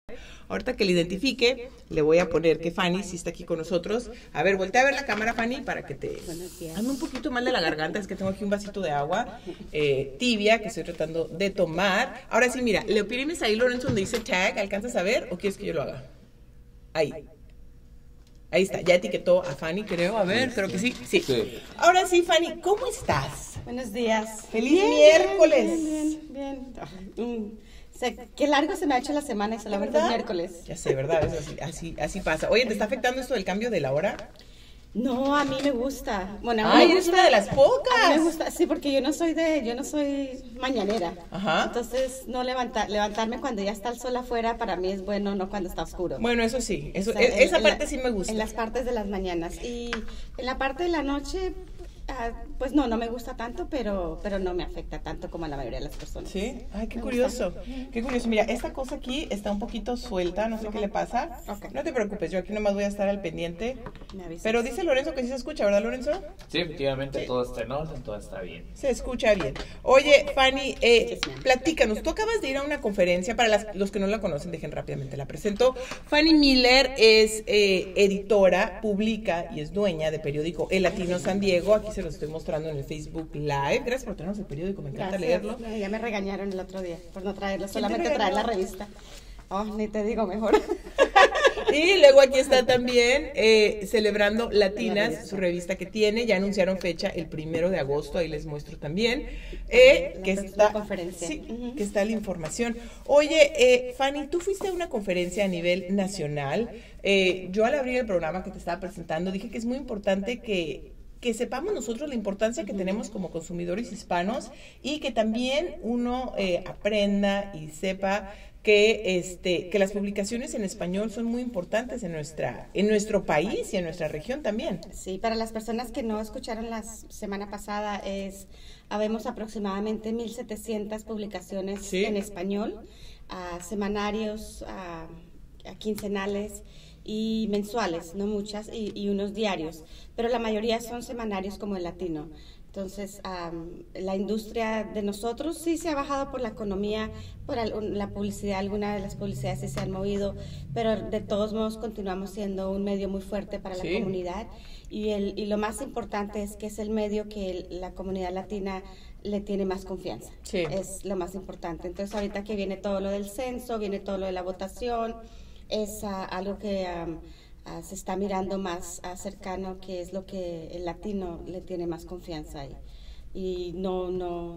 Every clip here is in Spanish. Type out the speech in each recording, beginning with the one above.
Ahorita que le identifique, le voy a poner que Fanny sí está aquí con nosotros. A ver, voltea a ver la cámara, Fanny, para que te... Ando un poquito mal de la garganta, es que tengo aquí un vasito de agua tibia que estoy tratando de tomar. Ahora sí, mira, le oprimes ahí, Lorenzo, donde dice tag, ¿alcanzas a ver o quieres que yo lo haga? Ahí. Ahí está, ya etiquetó a Fanny, creo. A ver, creo que sí. Sí. Ahora sí, Fanny, ¿cómo estás? Buenos días. ¡Feliz miércoles! Bien. Qué largo se me ha hecho la semana y solamente es miércoles. Ya sé, ¿verdad? Así pasa. Oye, ¿te está afectando esto del cambio de la hora? No, a mí me gusta. Bueno, a mí me gusta, una de las pocas. A mí me gusta, sí, porque yo no soy mañanera. Ajá. Entonces, no levantarme cuando ya está el sol afuera para mí es bueno, no cuando está oscuro. Bueno, eso sí, esa parte sí me gusta. En las partes de las mañanas. Y en la parte de la noche, pues no me gusta tanto, pero no me afecta tanto como a la mayoría de las personas. Sí, ay, qué curioso. Qué curioso. Mira, esta cosa aquí está un poquito suelta, no sé qué le pasa. Okay. No te preocupes, yo aquí nomás voy a estar al pendiente. Pero dice Lorenzo que sí se escucha, ¿verdad, Lorenzo? Sí, efectivamente, sí. Todo está en orden, todo está bien. Se escucha bien. Oye, Fanny, platícanos, tú acabas de ir a una conferencia, para los que no la conocen, dejen rápidamente la presento. Fanny Miller es editora, publica y es dueña de periódico El Latino San Diego. Aquí se los estoy mostrando en el Facebook Live. Gracias por traernos el periódico, me encanta leerlo. Ya me regañaron el otro día por no traerlo, solamente traer la revista. Oh, ni te digo mejor. Y luego aquí está también Celebrando Latinas, su revista que tiene. Ya anunciaron fecha el 1 de agosto, ahí les muestro también. Que está conferencia. Sí, que está la información. Oye, Fanny, tú fuiste a una conferencia a nivel nacional. Yo al abrir el programa que te estaba presentando dije que es muy importante que sepamos nosotros la importancia que tenemos como consumidores hispanos y que también uno aprenda y sepa que las publicaciones en español son muy importantes en nuestro país y en nuestra región también. Sí, para las personas que no escucharon la semana pasada, habemos aproximadamente 1,700 publicaciones en español, semanarios, quincenales y mensuales, no muchas, y unos diarios, pero la mayoría son semanarios como El Latino. Entonces, la industria de nosotros sí se ha bajado por la economía, por la publicidad, algunas de las publicidades sí se han movido, pero de todos modos continuamos siendo un medio muy fuerte para la comunidad y lo más importante es que es el medio que la comunidad latina le tiene más confianza. Sí. Es lo más importante. Entonces, ahorita que viene todo lo del censo, viene todo lo de la votación, es algo que se está mirando más cercano, que es lo que el latino le tiene más confianza y no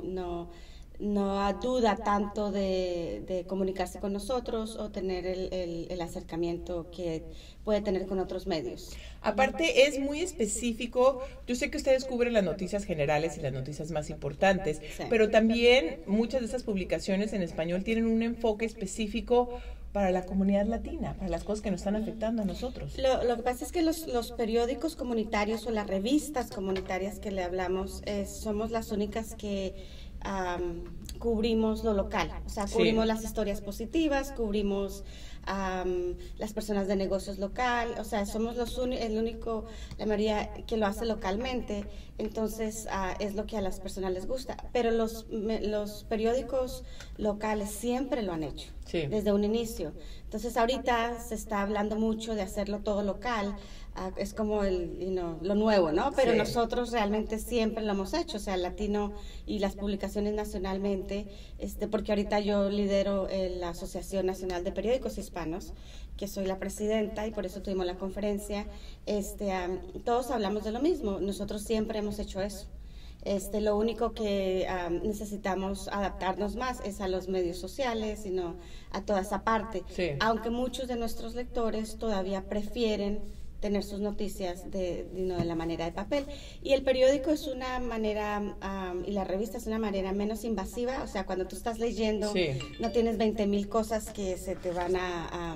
duda tanto de comunicarse con nosotros o tener el acercamiento que puede tener con otros medios. Aparte es muy específico, yo sé que ustedes cubren las noticias generales y las noticias más importantes, pero también muchas de esas publicaciones en español tienen un enfoque específico para la comunidad latina, para las cosas que nos están afectando a nosotros. Lo que pasa es que los periódicos comunitarios o las revistas comunitarias que le hablamos, somos las únicas que cubrimos lo local, o sea, cubrimos las historias positivas, cubrimos las personas de negocios local, o sea, somos el único, la mayoría que lo hace localmente, entonces es lo que a las personas les gusta, pero los periódicos locales siempre lo han hecho, desde un inicio. Entonces ahorita se está hablando mucho de hacerlo todo local, es como lo nuevo, ¿no? Pero nosotros realmente siempre lo hemos hecho, o sea, el Latino y las publicaciones nacionalmente, porque ahorita yo lidero la Asociación Nacional de Periódicos Hispanos, que soy la presidenta y por eso tuvimos la conferencia, todos hablamos de lo mismo, nosotros siempre hemos hecho eso. Lo único que necesitamos adaptarnos más es a los medios sociales, sino a toda esa parte, aunque muchos de nuestros lectores todavía prefieren tener sus noticias de la manera de papel. Y el periódico es una manera, y la revista es una manera menos invasiva, o sea, cuando tú estás leyendo, no tienes 20,000 cosas que se te van a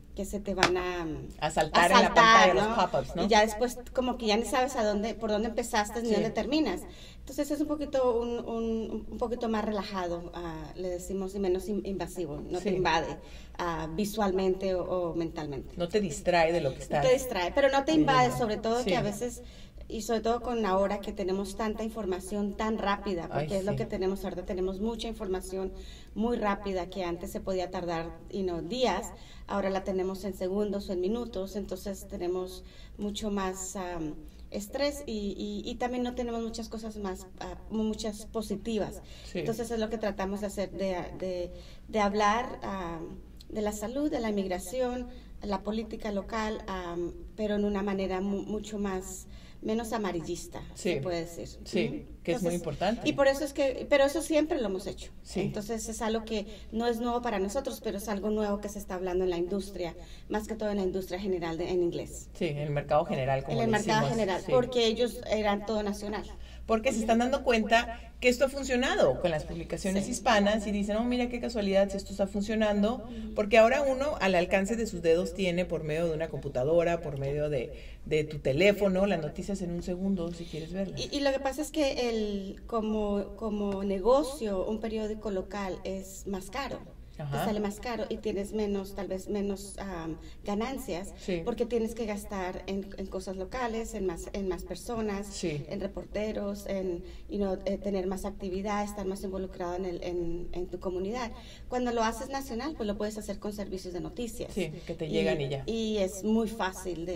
saltar en la pantalla, ¿no? Los pop-ups, ¿no? Y ya después como que ya ni sabes por dónde empezaste ni dónde terminas. Entonces es un poquito más relajado, le decimos, y menos invasivo, no te invade visualmente o mentalmente. No te distrae de lo que estás. No te distrae, pero no te invade, sobre todo que a veces y sobre todo con ahora que tenemos tanta información tan rápida, porque es lo que tenemos ahora, tenemos mucha información muy rápida que antes se podía tardar días, ahora la tenemos en segundos o en minutos, entonces tenemos mucho más estrés y también no tenemos muchas cosas más, muchas positivas. Sí. Entonces es lo que tratamos de hacer, de hablar de la salud, de la inmigración, la política local, pero en una manera mucho menos amarillista, se puede decir. Sí, que es muy importante. Y por eso pero eso siempre lo hemos hecho. Sí. Entonces es algo que no es nuevo para nosotros, pero es algo nuevo que se está hablando en la industria, más que todo en la industria general en inglés. Sí, en el mercado general, como en el mercado general, sí. Porque ellos eran todo nacional. Porque se están dando cuenta que esto ha funcionado con las publicaciones hispanas y dicen, oh, mira qué casualidad si esto está funcionando, porque ahora uno al alcance de sus dedos tiene por medio de una computadora, por medio de tu teléfono, las noticias en un segundo si quieres verlas. Y lo que pasa es que como negocio, un periódico local es más caro. Te sale más caro y tienes tal vez menos ganancias, porque tienes que gastar en cosas locales, en más personas, en reporteros, en tener más actividad, estar más involucrado en tu comunidad. Cuando lo haces nacional, pues lo puedes hacer con servicios de noticias. Sí, que te llegan y ya. Y es muy fácil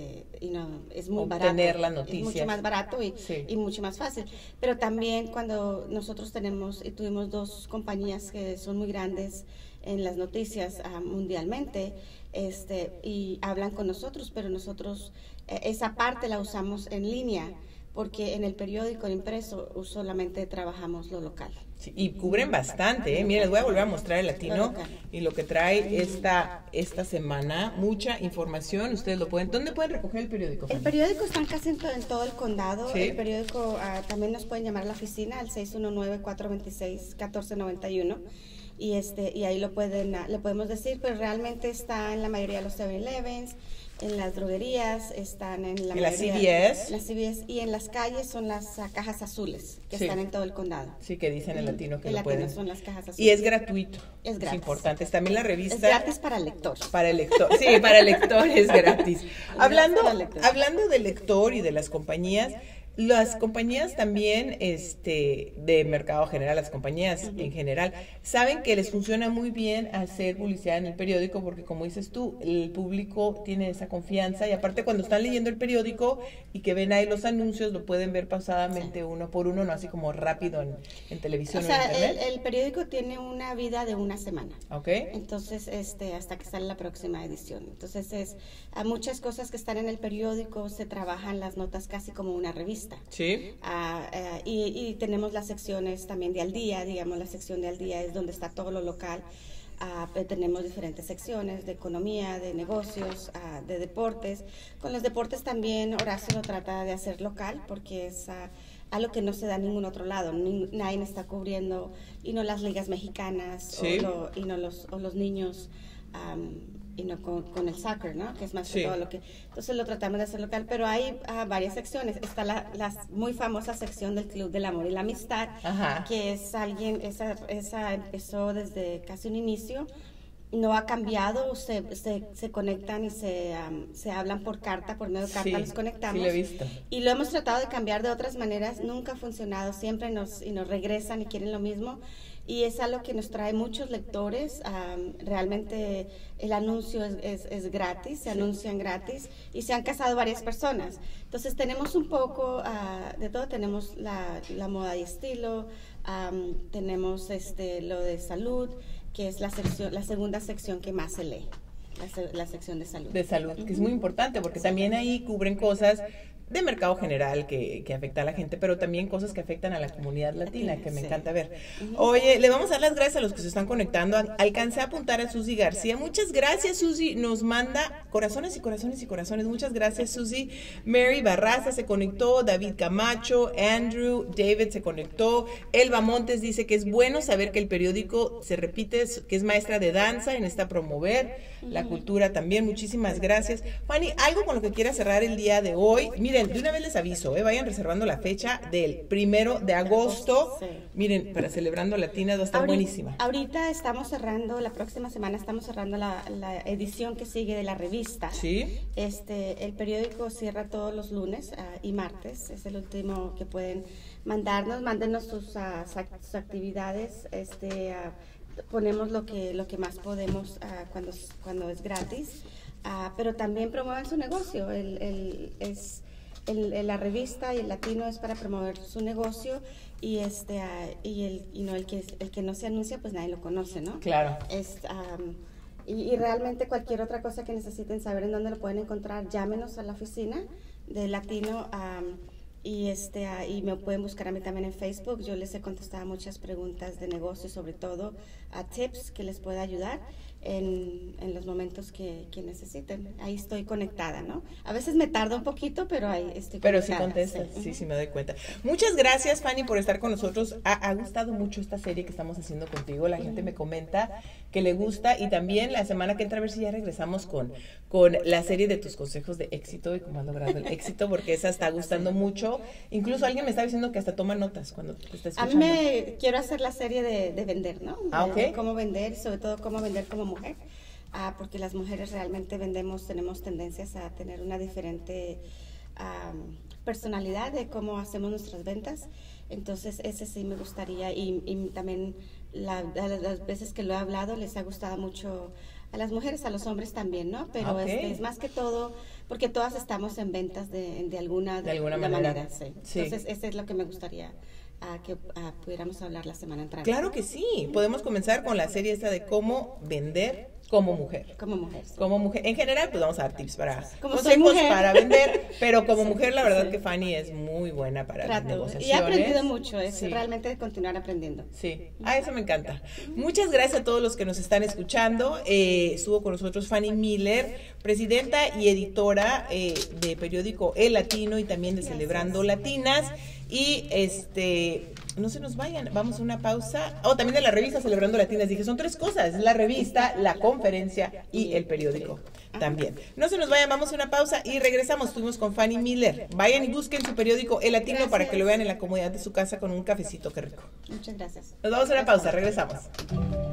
es muy barato. Obtener las noticias. Es mucho más barato y mucho más fácil. Pero también cuando nosotros tuvimos 2 compañías que son muy grandes en las noticias mundialmente, y hablan con nosotros, pero nosotros esa parte la usamos en línea, porque en el periódico impreso solamente trabajamos lo local. Sí, y cubren bastante, Mira, les voy a volver a mostrar el latino y lo que trae esta semana, mucha información. Ustedes lo pueden, ¿dónde pueden recoger el periódico? El periódico está casi en todo el condado. El periódico también nos pueden llamar a la oficina al 619-426-1491. Y ahí le podemos decir, pero realmente está en la mayoría de los 7-Elevens, en las droguerías, están en la mayoría, las CVS, y en las calles son las cajas azules que están en todo el condado. Sí, que dicen en latino que lo pueden. Son las cajas azules. Y es gratuito. Es gratis. Es importante. También la revista. Es gratis para el lector. Para el lector. Sí, para el lector es gratis. Hablando del lector y de las compañías también de mercado general, las compañías en general, saben que les funciona muy bien hacer publicidad en el periódico porque, como dices tú, el público tiene esa confianza y aparte cuando están leyendo el periódico y que ven ahí los anuncios, lo pueden ver pausadamente uno por uno, no así como rápido en televisión o en internet. El periódico tiene una vida de una semana. Okay. Entonces, hasta que sale la próxima edición. Entonces, a muchas cosas que están en el periódico se trabajan las notas casi como una revista. Sí. Y tenemos las secciones también de Al Día, digamos, la sección de Al Día es donde está todo lo local. Tenemos diferentes secciones de economía, de negocios, de deportes. Con los deportes también Horacio lo trata de hacer local porque es algo que no se da en ningún otro lado. Nadie está cubriendo las ligas mexicanas o los niños con el soccer, ¿no? Que es más que todo lo que... Entonces lo tratamos de hacer local, pero hay varias secciones. Está la muy famosa sección del Club del Amor y la Amistad, que es esa empezó desde casi un inicio, no ha cambiado, se conectan y se hablan por carta, por medio de carta los conectamos. Sí, lo he visto. Y lo hemos tratado de cambiar de otras maneras, nunca ha funcionado, siempre nos regresan y quieren lo mismo. Y es algo que nos trae muchos lectores. Realmente el anuncio es gratis, se anuncian gratis y se han casado varias personas. Entonces tenemos un poco de todo, tenemos la moda y estilo, tenemos lo de salud, que es la segunda sección que más se lee, la sección de salud. De salud, que es muy importante porque también ahí cubren cosas de mercado general que afecta a la gente, pero también cosas que afectan a la comunidad latina, que me encanta ver. Oye, le vamos a dar las gracias a los que se están conectando. Alcancé a apuntar a Susi García. Muchas gracias, Susi. Nos manda corazones y corazones y corazones. Muchas gracias, Susi. Mary Barraza se conectó, David Camacho, Andrew, David se conectó. Elba Montes dice que es bueno saber que el periódico se repite, que es maestra de danza y necesita promover la cultura también. Muchísimas gracias. Fanny, algo con lo que quiera cerrar el día de hoy. Mire, miren, de una vez les aviso, vayan reservando la fecha del 1 de agosto. Sí. Miren, para Celebrando Latinas va a estar buenísima. Ahorita estamos cerrando, la próxima semana estamos cerrando la edición que sigue de la revista. Sí. El periódico cierra todos los lunes y martes, es el último que pueden mándenos sus actividades, ponemos lo que más podemos cuando es gratis, pero también promuevan su negocio. La revista y el latino es para promover su negocio y el que no se anuncia, pues nadie lo conoce, ¿no? Claro. Y realmente cualquier otra cosa que necesiten saber en dónde lo pueden encontrar, llámenos a la oficina de Latino y me pueden buscar a mí también en Facebook. Yo les he contestado muchas preguntas de negocio, sobre todo a tips que les pueda ayudar en los momentos que necesiten. Ahí estoy conectada, ¿no? A veces me tarda un poquito, pero ahí estoy conectada. Pero sí contestas, sí me doy cuenta. Muchas gracias, Fanny, por estar con nosotros. Ha gustado mucho esta serie que estamos haciendo contigo. La gente me comenta que le gusta, y también la semana que entra a ver si ya regresamos con la serie de tus consejos de éxito y cómo has logrado el éxito, porque esa está gustando mucho. Incluso alguien me está diciendo que hasta toma notas cuando te está escuchando. A mí quiero hacer la serie de vender, ¿no? Ok. Cómo vender, sobre todo cómo vender como mujer, porque las mujeres realmente tenemos tendencias a tener una diferente personalidad de cómo hacemos nuestras ventas. Entonces ese sí me gustaría, y también las veces que lo he hablado les ha gustado mucho a las mujeres, a los hombres también, ¿no? Pero es más que todo porque todas estamos en ventas de alguna manera. Sí. Entonces ese es lo que me gustaría que pudiéramos hablar la semana entrante. Claro que sí, podemos comenzar con la serie esta de cómo vender como mujer. Como mujer. Sí. Como mujer. En general, pues vamos a dar tips para consejos para vender, pero como mujer, la verdad que Fanny es muy buena para las negociaciones. Y he aprendido mucho, realmente continuar aprendiendo. Sí, eso me encanta. Muchas gracias a todos los que nos están escuchando. Estuvo con nosotros Fanny Miller, presidenta y editora de periódico El Latino y también de Celebrando Latinas. Y no se nos vayan, vamos a una pausa. También de la revista Celebrando Latinas. Dije, son 3 cosas: la revista, la conferencia y el periódico también. No se nos vayan, vamos a una pausa y regresamos. Estuvimos con Fanny Miller. Vayan y busquen su periódico El Latino para que lo vean en la comodidad de su casa con un cafecito. Qué rico. Muchas gracias. Nos vamos a una pausa, regresamos.